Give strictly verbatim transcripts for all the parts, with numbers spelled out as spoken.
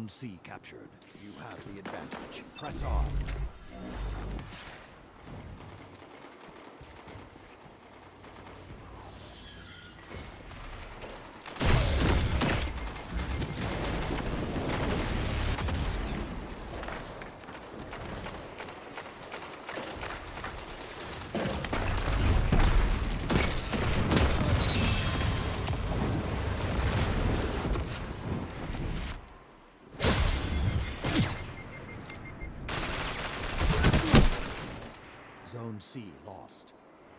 Zone C captured. You have the advantage. Press on. Zone C lost.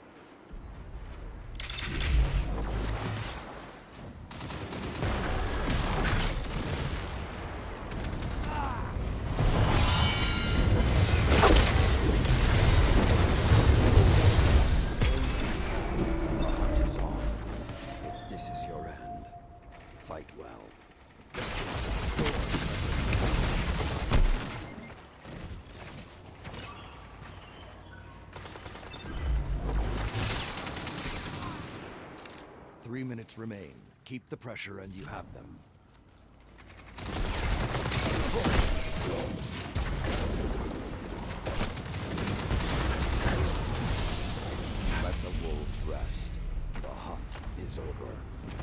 The hunt is on. If this is your end, fight well. Three minutes remain. Keep the pressure and you have them. Let the wolves rest. The hunt is over.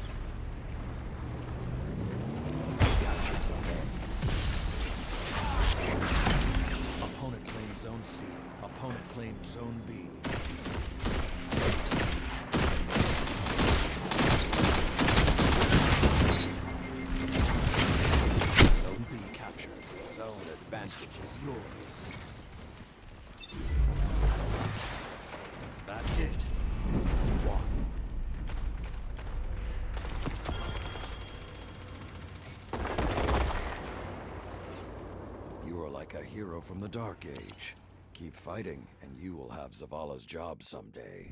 Capture zone A. Opponent claims zone C. Opponent claims zone B. Advantage is yours. That's it. One. You are like a hero from the Dark Age. Keep fighting, and you will have Zavala's job someday.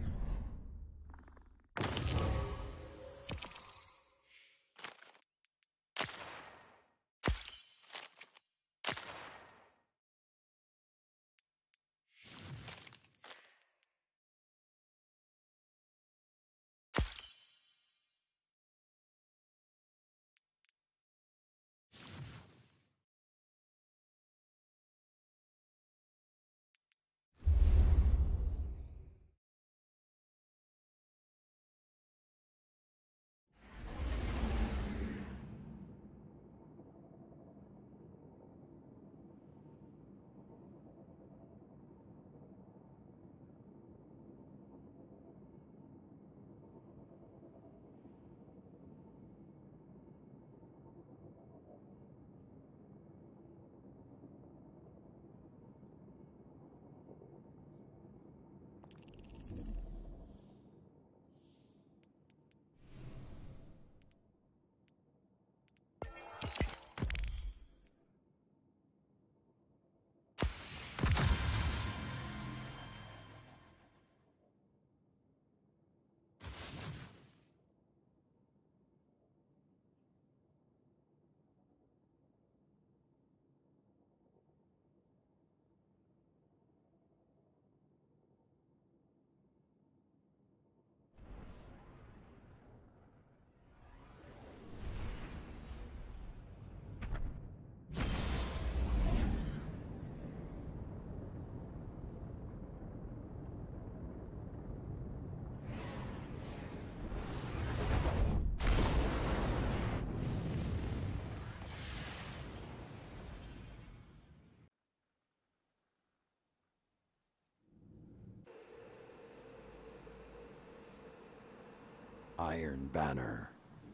Iron Banner.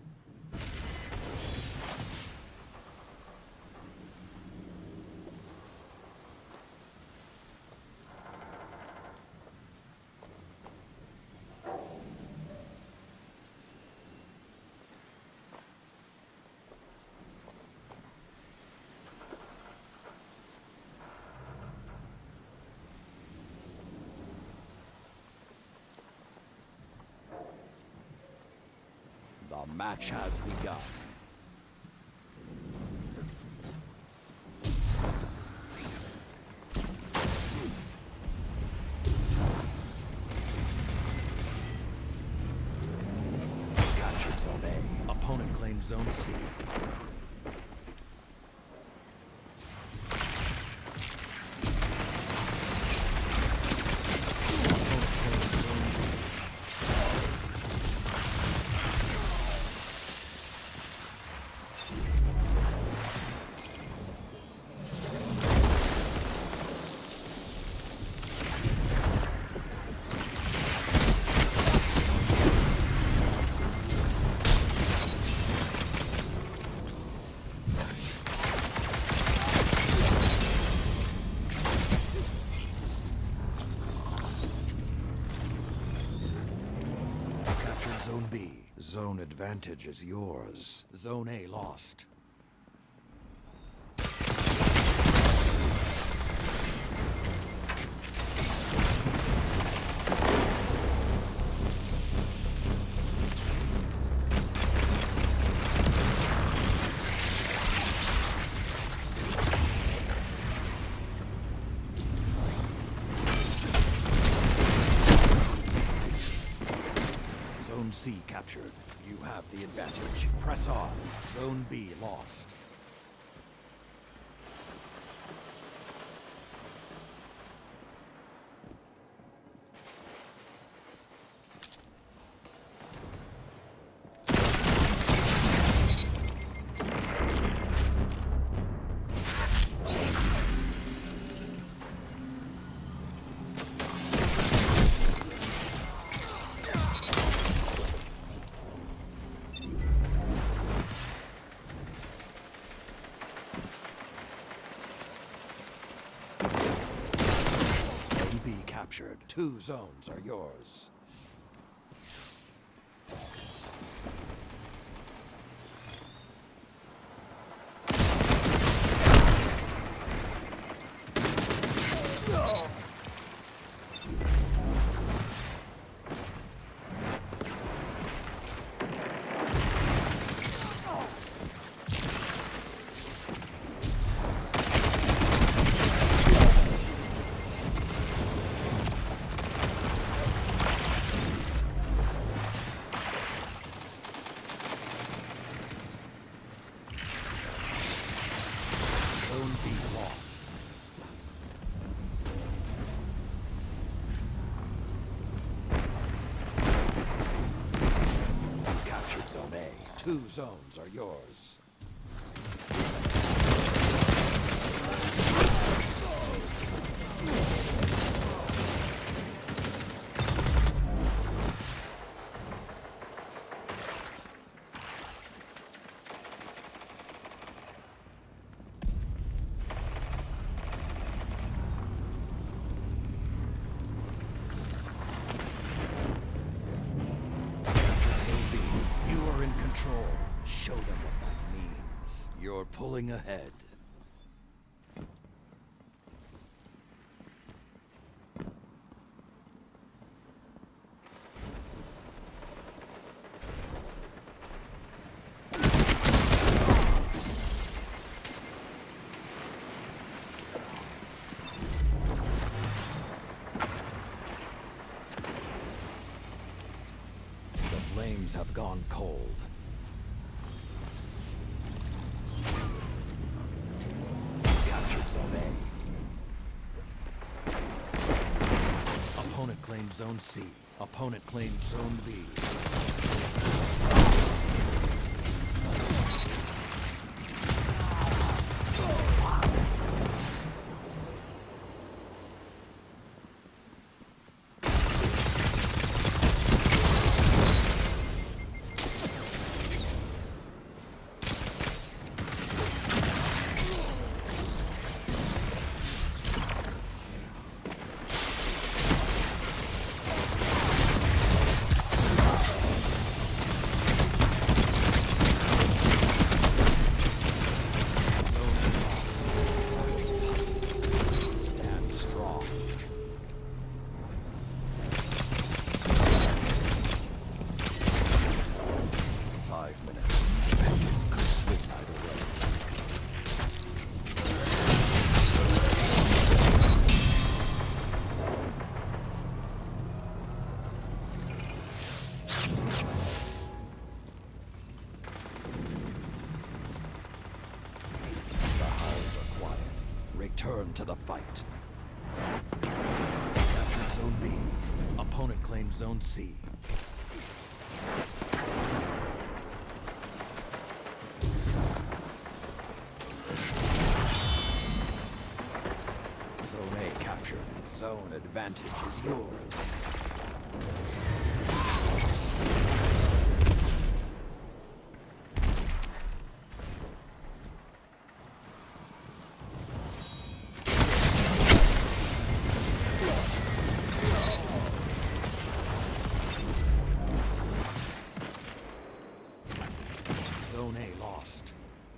The match has begun. Captured Zone A. Opponent claims Zone C. Zone B. Zone advantage is yours. Zone A lost. Zone C captured. You have the advantage. Press on. Zone B lost. Captured. Two zones are yours. Zone B lost. You captured Zone A. Two zones are yours. Control. Show them what that means. You're pulling ahead. The flames have gone cold. Zone A. Opponent claimed Zone C. Opponent claimed Zone B. Return to the fight. Captured Zone B. Opponent claimed Zone C. Zone A captured. Zone advantage is yours. Zone A lost.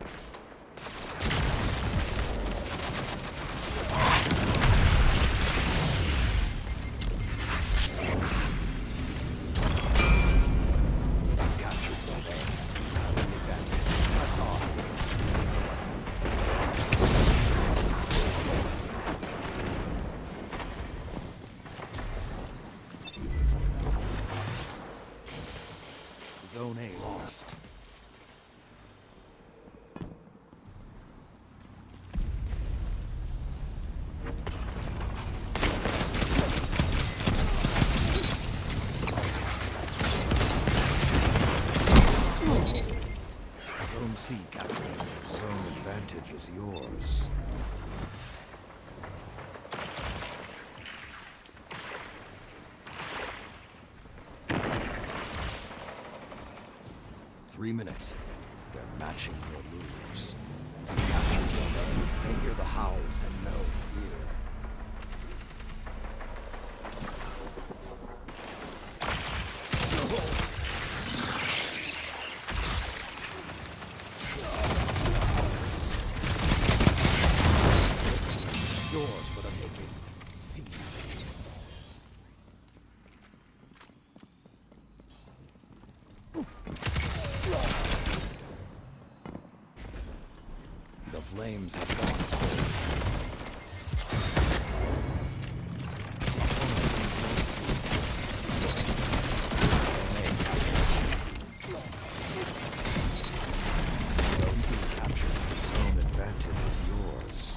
Captured Zone A. Having advantage. Press on. Zone A lost. Zone C captured. Zone advantage is yours. Three minutes. They're matching your moves. Capture Zone A. They hear the howls and no fear. It's yours for the taking. See it. The flames have gone cold. Zone B captured. Zone advantage is yours.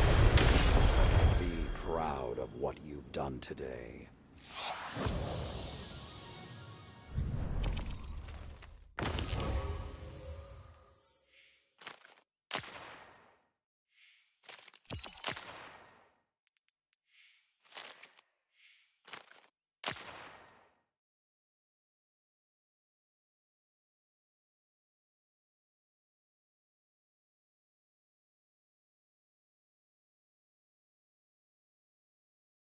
Be proud of what you've done today.